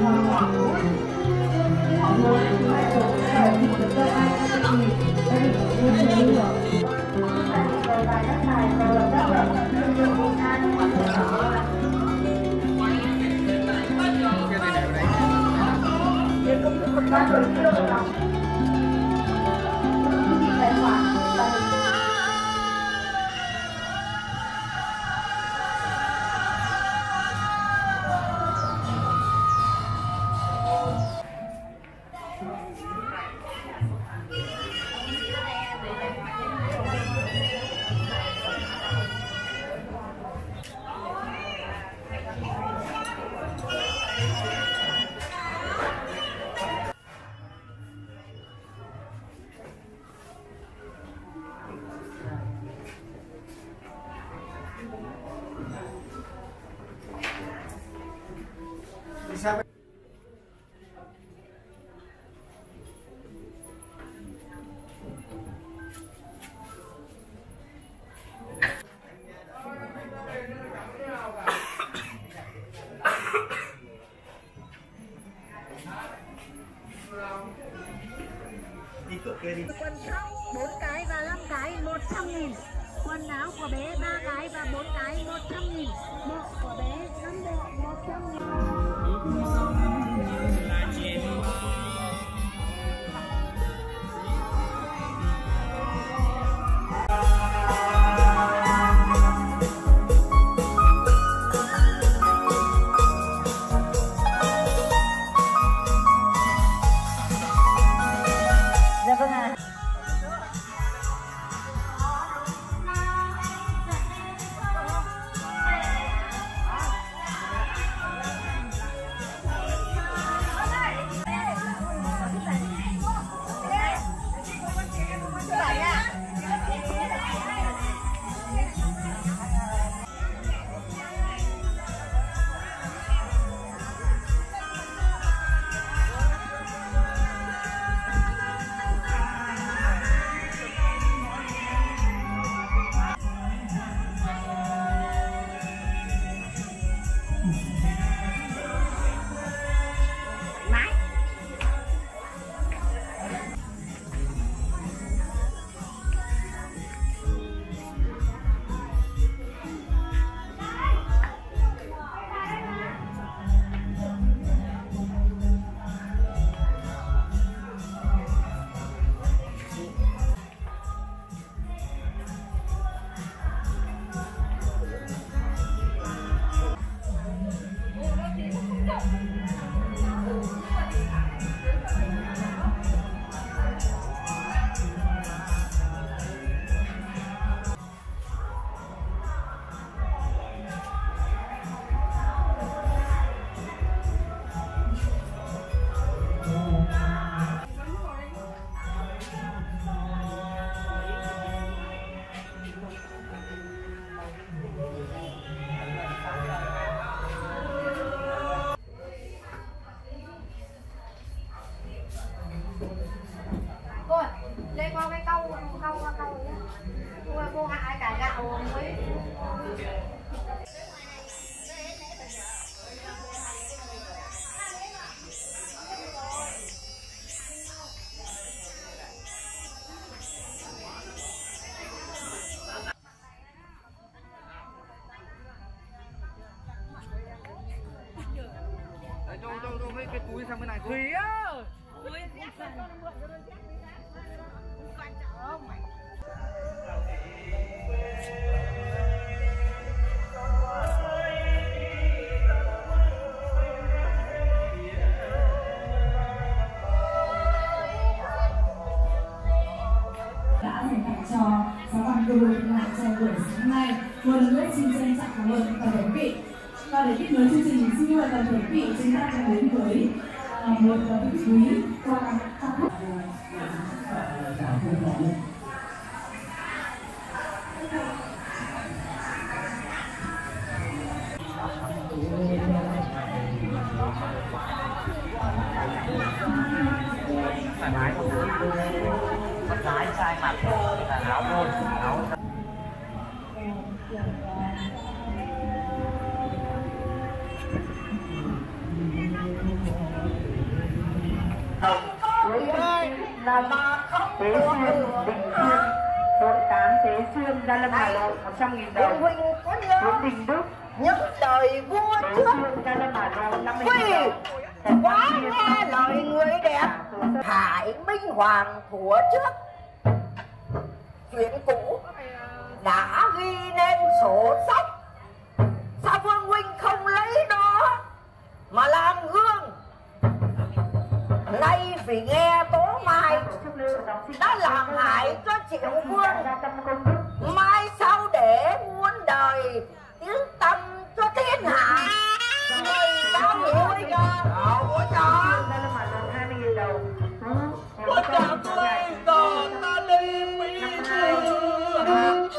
Quần sóc 4 cái và 5 cái 100.000. Quần áo của bé 3 cái và 4 cái 100.000. Bộ của bé 5 bộ 100.000. Dạ vâng ạ. Cô lên qua cái câu nhá. Cô hại cả gạo mới. Cho cái túi sang bên này cô. Thúy ơi. Đã dành tặng cho giáo văn cư lại trong buổi sáng nay. Một lần nữa xin trân trọng cảm ơn toàn thể quý vị. Và để tiếp nối chương trình, xin mời toàn thể quý vị chúng ta cùng đến với một vị quý qua ca khúc. Thoải mái không? Con gái trai mặc là áo thôi, áo. Thank you. đồng với là ba khóc Tế Xuyên, Đình Xuyên, đội 8 Tế Xuyên, Gia Lâm, Hà Nội 100.000 đồng. Huynh có nhớ Nguyễn Đình Đức, những đời vua Tế trước Xuyên, Gia Lâm, Hà Nội 50.000 đồng. quá nghe lời người đẹp. Hải Minh Hoàng thuở trước chuyện cũ đã ghi nên sổ sách, sao Vương huynh không lấy đó mà làm gương? Nay vì nghe Tố Mai đã làm hại cho Triệu Vương, mai sau để muôn đời tiếng tăm cho thiên hạ. Sao hiểu ấy kìa? Ủa trời, Ủa trời ơi, giờ ta đi Mỹ Thương.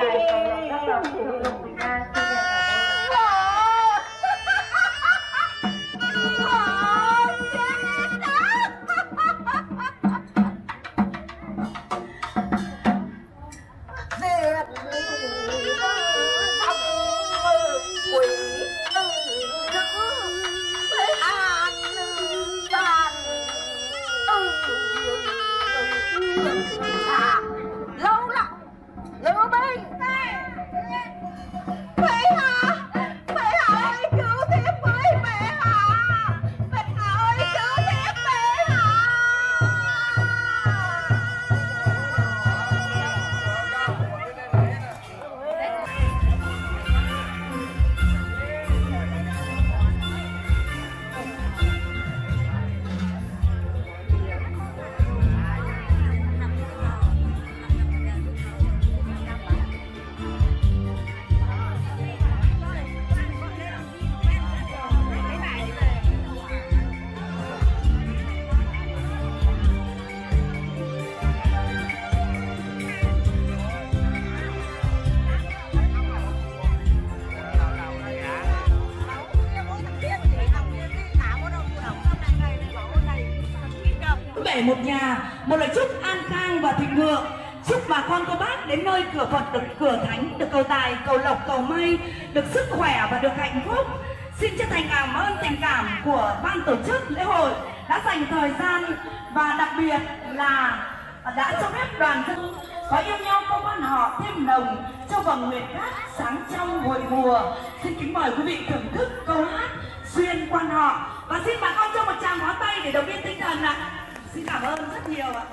các đồng chí Lục Bình An một nhà, một lời chúc an khang và thịnh vượng, chúc bà con cô bác đến nơi cửa Phật được cửa thánh, được cầu tài, cầu lộc, cầu may, được sức khỏe và được hạnh phúc. Xin chân thành cảm ơn tình cảm của ban tổ chức lễ hội đã dành thời gian và đặc biệt là đã cho phép đoàn dân có yêu nhau câu quan họ thêm nồng cho vầng nguyệt cát sáng trong hội mùa. Xin kính mời quý vị thưởng thức câu hát Xuyên quan họ và xin bà con cho một tràng pháo tay để động viên tinh thần ạ. Xin cảm ơn rất nhiều ạ.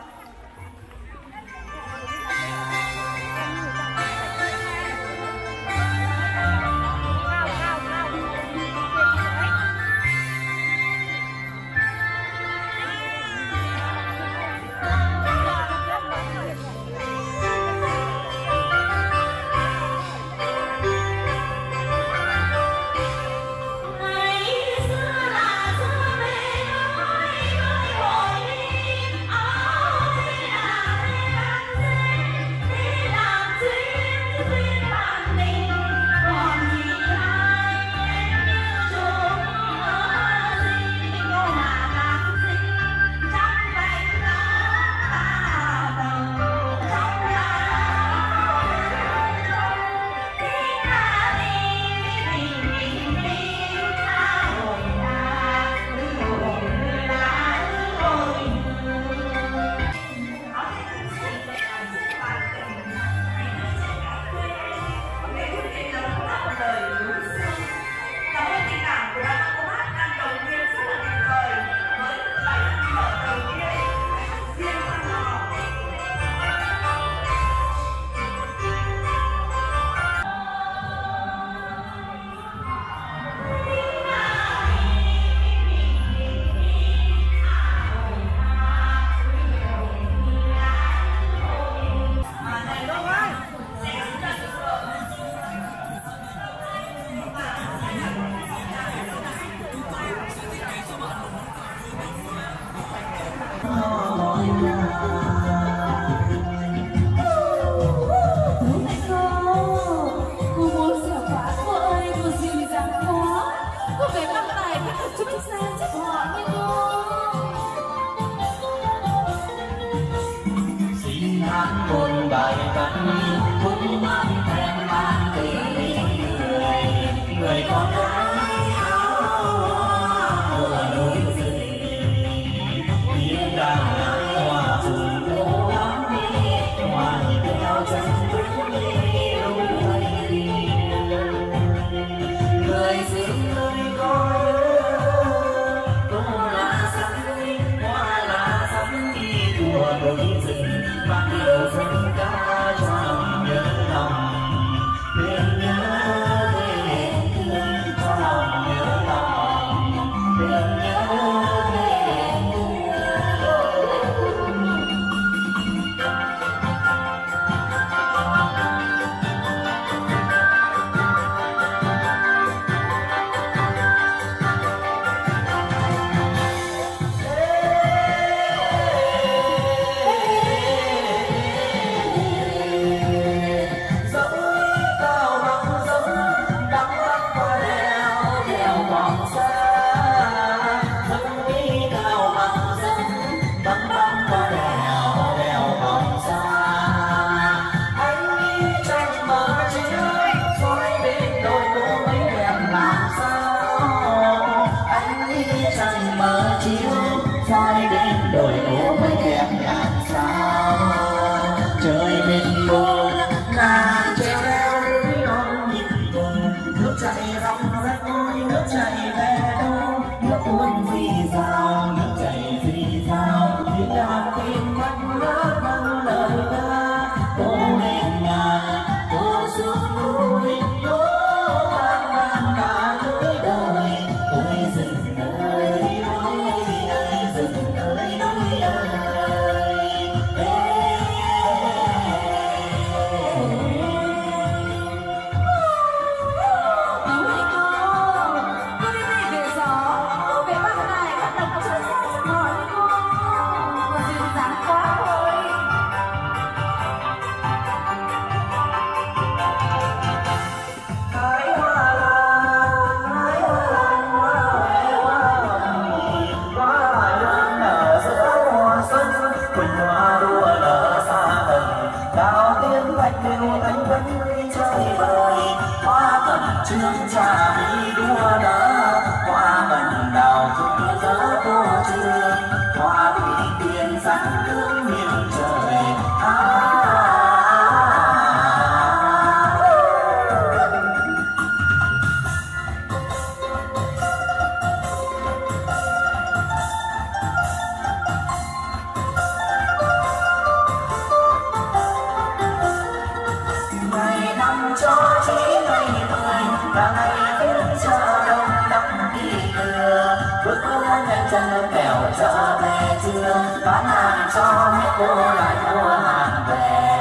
Hãy subscribe cho kênh Ghiền Mì Gõ để không bỏ lỡ những video hấp dẫn. bạch đều thanh vân trời vời, hoa cẩm trương trà mi đua nở, hoa bần đào rụng rỡ vô trường, hoa thủy tiên sắc hương miền trời. Cho chí ngày 10 và ngày phiên chợ đông đắp đi đưa, bước nhanh chân kẻo trở về trưa, bán hàng cho hết cô lại mua hàng về.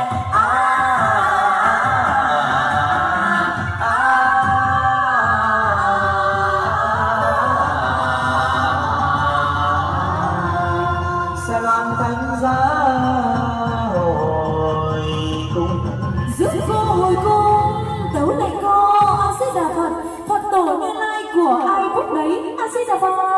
Sài Gòn thánh giá hồi cung, rước cô hồi cung tấu lại cô A Di Đà Phật, Phật tổ Như Lai của ai phúc đấy. A Di Đà Phật.